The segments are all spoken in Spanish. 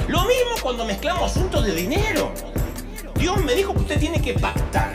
Lo mismo cuando mezclamos asuntos de dinero. Dios me dijo que usted tiene que pactar.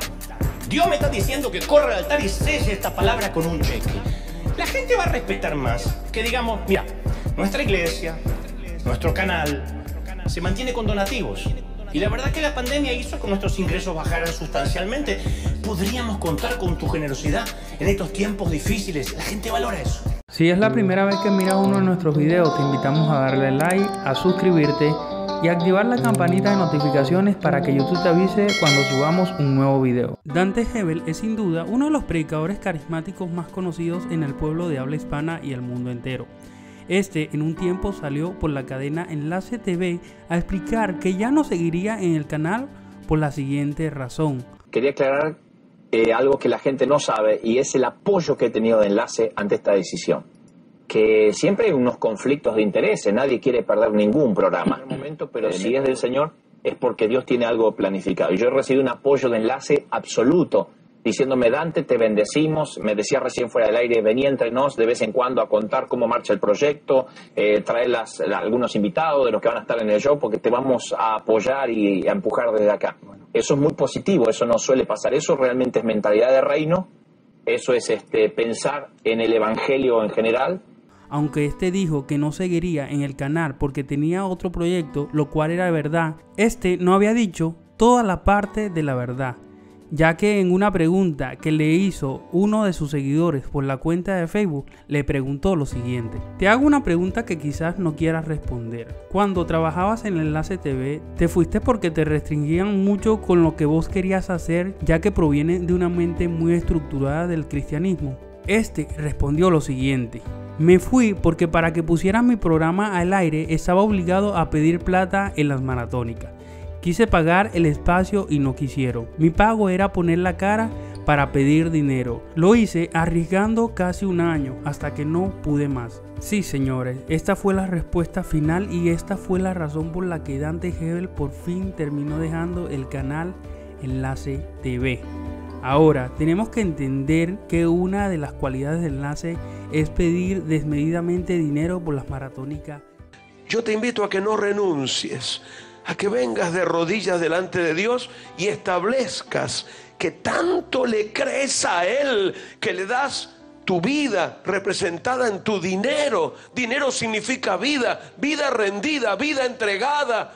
Dios me está diciendo que corra al altar y cese esta palabra con un cheque. La gente va a respetar más que digamos, mira, nuestra iglesia, nuestro canal, se mantiene con donativos. Y la verdad que la pandemia hizo que nuestros ingresos bajaran sustancialmente. Podríamos contar con tu generosidad en estos tiempos difíciles. La gente valora eso. Si es la primera vez que miras uno de nuestros videos, te invitamos a darle like, a suscribirte y activar la campanita de notificaciones para que YouTube te avise cuando subamos un nuevo video. Dante Gebel es sin duda uno de los predicadores carismáticos más conocidos en el pueblo de habla hispana y el mundo entero. Este en un tiempo salió por la cadena Enlace TV a explicar que ya no seguiría en el canal por la siguiente razón. Quería aclarar algo que la gente no sabe y es el apoyo que he tenido de Enlace ante esta decisión. Que siempre hay unos conflictos de intereses, nadie quiere perder ningún programa. En un momento, pero si es del Señor es porque Dios tiene algo planificado. Y yo he recibido un apoyo de Enlace absoluto, diciéndome, Dante, te bendecimos. Me decía recién fuera del aire, venía entre nos de vez en cuando a contar cómo marcha el proyecto, traer algunos invitados de los que van a estar en el show, porque te vamos a apoyar y a empujar desde acá. Eso es muy positivo, eso no suele pasar. Eso realmente es mentalidad de reino, eso es pensar en el evangelio en general. Aunque este dijo que no seguiría en el canal porque tenía otro proyecto, lo cual era verdad, este no había dicho toda la parte de la verdad, ya que en una pregunta que le hizo uno de sus seguidores por la cuenta de Facebook, le preguntó lo siguiente: te hago una pregunta que quizás no quieras responder. Cuando trabajabas en Enlace TV, ¿te fuiste porque te restringían mucho con lo que vos querías hacer, ya que proviene de una mente muy estructurada del cristianismo? Este respondió lo siguiente: me fui porque para que pusiera mi programa al aire estaba obligado a pedir plata en las maratónicas. Quise pagar el espacio y no quisieron. Mi pago era poner la cara para pedir dinero. Lo hice arriesgando casi un año hasta que no pude más. Sí, señores, esta fue la respuesta final y esta fue la razón por la que Dante Gebel por fin terminó dejando el canal Enlace TV. Ahora, tenemos que entender que una de las cualidades de Enlace es pedir desmedidamente dinero por las maratónicas. Yo te invito a que no renuncies, a que vengas de rodillas delante de Dios y establezcas que tanto le crees a Él, que le das tu vida representada en tu dinero. Dinero significa vida, vida rendida, vida entregada.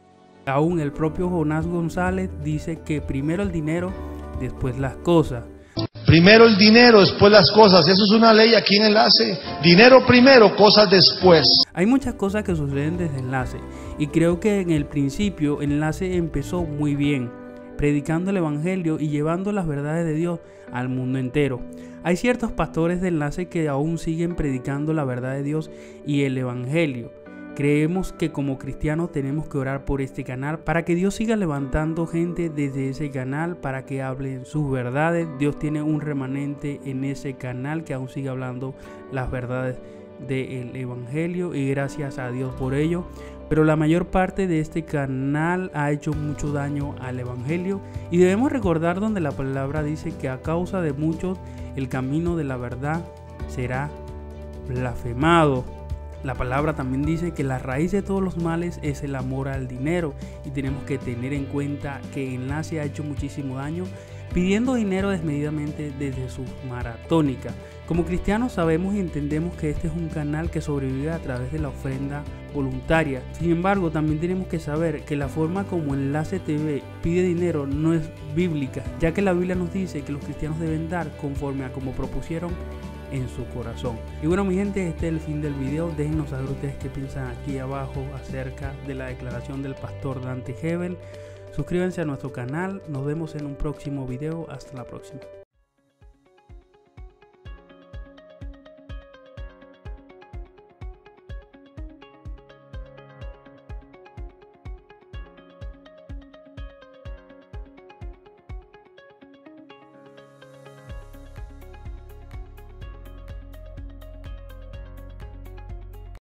Aún el propio Jonás González dice que primero el dinero, después las cosas. Primero el dinero, después las cosas. Eso es una ley aquí en Enlace. Dinero primero, cosas después. Hay muchas cosas que suceden desde Enlace y creo que en el principio Enlace empezó muy bien, predicando el evangelio y llevando las verdades de Dios al mundo entero. Hay ciertos pastores de Enlace que aún siguen predicando la verdad de Dios y el evangelio. Creemos que como cristianos tenemos que orar por este canal para que Dios siga levantando gente desde ese canal para que hablen sus verdades. Dios tiene un remanente en ese canal que aún sigue hablando las verdades del evangelio y gracias a Dios por ello. Pero la mayor parte de este canal ha hecho mucho daño al evangelio y debemos recordar donde la palabra dice que a causa de muchos el camino de la verdad será blasfemado. La palabra también dice que la raíz de todos los males es el amor al dinero y tenemos que tener en cuenta que Enlace ha hecho muchísimo daño pidiendo dinero desmedidamente desde sus maratónicas. Como cristianos sabemos y entendemos que este es un canal que sobrevive a través de la ofrenda voluntaria. Sin embargo, también tenemos que saber que la forma como Enlace TV pide dinero no es bíblica, ya que la Biblia nos dice que los cristianos deben dar conforme a como propusieron en su corazón. Y bueno, mi gente, este es el fin del video. Déjenos saber ustedes qué piensan aquí abajo acerca de la declaración del pastor Dante Gebel. Suscríbanse a nuestro canal, nos vemos en un próximo video. Hasta la próxima.